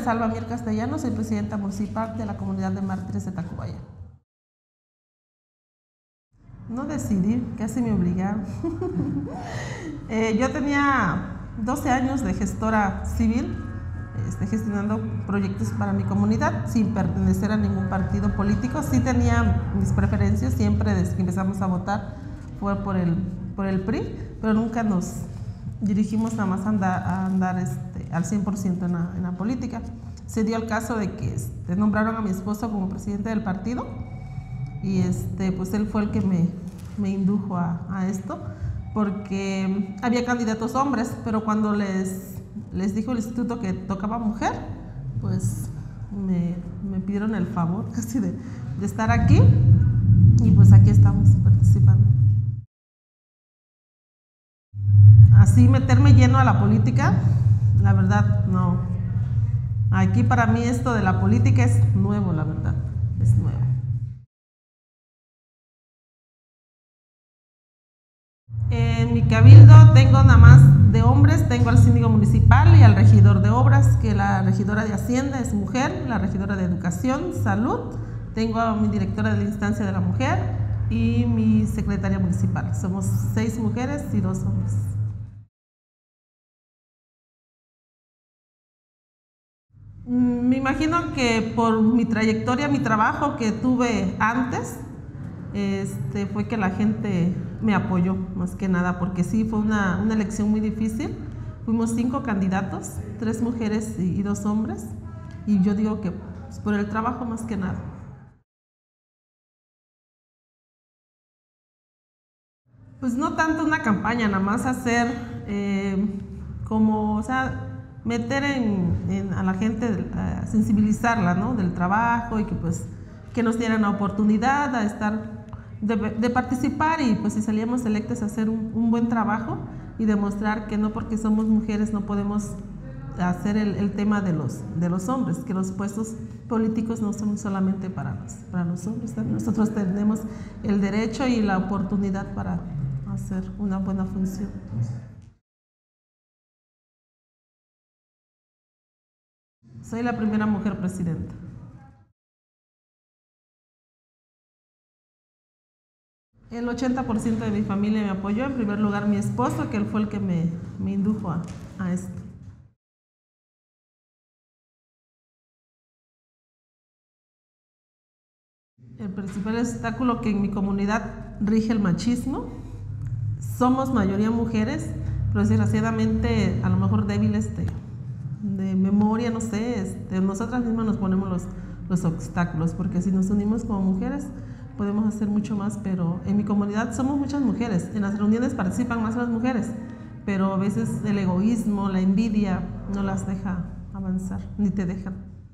es Alba Mir Castellanos, soy presidenta municipal de la comunidad de mártires de Tacubaya. No decidí, casi me obligaron. Yo tenía 12 años de gestora civil, gestionando proyectos para mi comunidad sin pertenecer a ningún partido político. Sí tenía mis preferencias, siempre desde que empezamos a votar fue por el PRI, pero nunca nos dirigimos nada más a andar al 100% en la política. Se dio el caso de que nombraron a mi esposo como presidente del partido y pues él fue el que me indujo a esto, porque había candidatos hombres, pero cuando les dijo el instituto que tocaba mujer, pues me pidieron el favor casi de estar aquí y pues aquí estamos participando. Así meterme lleno a la política, la verdad no. Aquí para mí esto de la política es nuevo, la verdad, es nuevo. En mi cabildo tengo nada más de hombres, tengo al síndico municipal y al regidor de obras, que la regidora de Hacienda es mujer, la regidora de Educación, Salud, tengo a mi directora de la instancia de la mujer y mi secretaria municipal. Somos 6 mujeres y 2 hombres. Me imagino que por mi trayectoria, mi trabajo que tuve antes, fue que la gente me apoyó más que nada, porque sí fue una elección muy difícil. Fuimos 5 candidatos, 3 mujeres y 2 hombres, y yo digo que pues, por el trabajo más que nada. Pues no tanto una campaña, nada más hacer meter a la gente, sensibilizarla, ¿no?, del trabajo y que pues que nos dieran la oportunidad de participar y pues si salíamos electas hacer un buen trabajo y demostrar que no porque somos mujeres no podemos hacer el tema de los hombres, que los puestos políticos no son solamente para los hombres, también nosotros tenemos el derecho y la oportunidad para hacer una buena función. Soy la primera mujer presidenta. El 80% de mi familia me apoyó, en primer lugar mi esposo, que él fue el que me indujo a esto. El principal obstáculo que en mi comunidad rige el machismo. Somos mayoría mujeres, pero desgraciadamente a lo mejor débiles de memoria, no sé, nosotras mismas nos ponemos los obstáculos, porque si nos unimos como mujeres podemos hacer mucho más, pero en mi comunidad somos muchas mujeres, en las reuniones participan más las mujeres, pero a veces el egoísmo, la envidia no las deja avanzar, ni te dejan.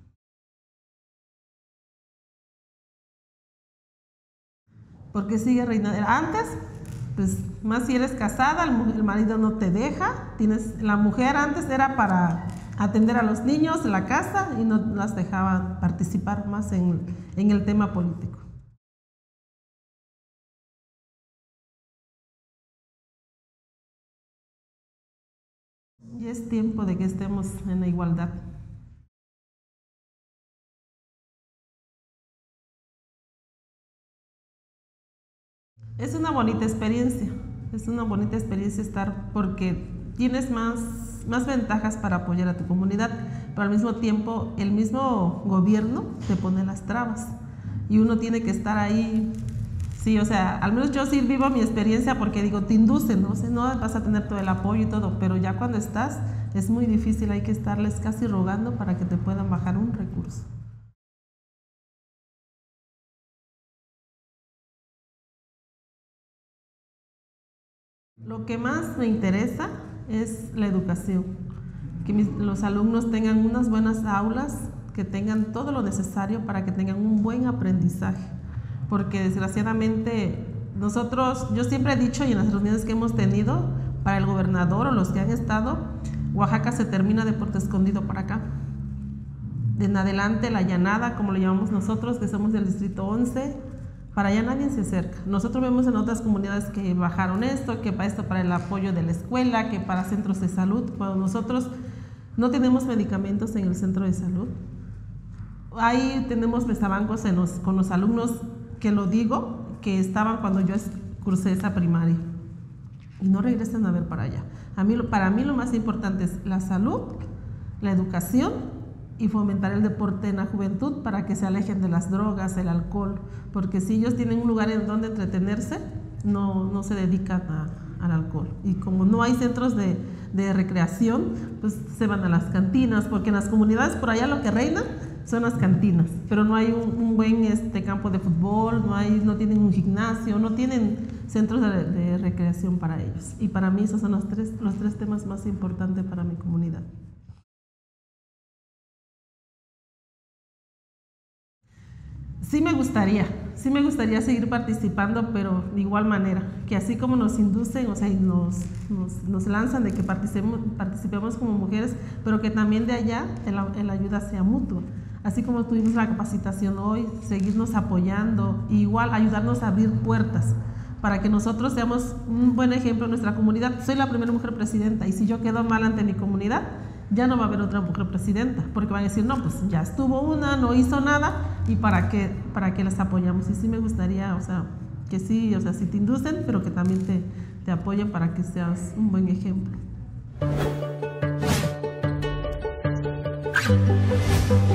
Porque sigue reinando. Antes, pues más si eres casada, el marido no te deja, la mujer antes era para atender a los niños en la casa y no las dejaban participar más en el tema político. Y es tiempo de que estemos en la igualdad. Es una bonita experiencia estar, porque tienes más ventajas para apoyar a tu comunidad, pero al mismo tiempo el mismo gobierno te pone las trabas y uno tiene que estar ahí. Sí, o sea, al menos yo sí vivo mi experiencia porque digo, te inducen, ¿no? O sea, no vas a tener todo el apoyo y todo, pero ya cuando estás es muy difícil, hay que estarles casi rogando para que te puedan bajar un recurso. Lo que más me interesa es la educación, que los alumnos tengan unas buenas aulas, que tengan todo lo necesario para que tengan un buen aprendizaje, porque desgraciadamente yo siempre he dicho y en las reuniones que hemos tenido para el gobernador o los que han estado, Oaxaca se termina de Puerto Escondido para acá. De en adelante la llanada, como lo llamamos nosotros, que somos del distrito 11, para allá nadie se acerca. Nosotros vemos en otras comunidades que bajaron esto, que para el apoyo de la escuela, que para centros de salud, cuando nosotros No tenemos medicamentos en el centro de salud. Ahí tenemos mesabancos con los alumnos, que lo digo, que estaban cuando yo cursé esa primaria y no regresan a ver para allá. Para mí lo más importante es la salud, la educación y fomentar el deporte en la juventud para que se alejen de las drogas, el alcohol, porque si ellos tienen un lugar en donde entretenerse, no se dedican al alcohol. Y como no hay centros de recreación, pues se van a las cantinas, porque en las comunidades por allá lo que reina son las cantinas, pero no hay un buen campo de fútbol, no tienen un gimnasio, no tienen centros de recreación para ellos. Y para mí esos son los tres temas más importantes para mi comunidad. Sí me gustaría seguir participando, pero de igual manera, que así como nos inducen, o sea, y nos lanzan de que participemos como mujeres, pero que también de allá la ayuda sea mutua. Así como tuvimos la capacitación hoy, seguirnos apoyando, e igual ayudarnos a abrir puertas para que nosotros seamos un buen ejemplo en nuestra comunidad. Soy la primera mujer presidenta y si yo quedo mal ante mi comunidad, ya no va a haber otra mujer presidenta, porque van a decir, no, pues ya estuvo una, no hizo nada, y ¿para qué les apoyamos? Y sí me gustaría, o sea, que sí, o sea, sí te inducen, pero que también te apoyen para que seas un buen ejemplo.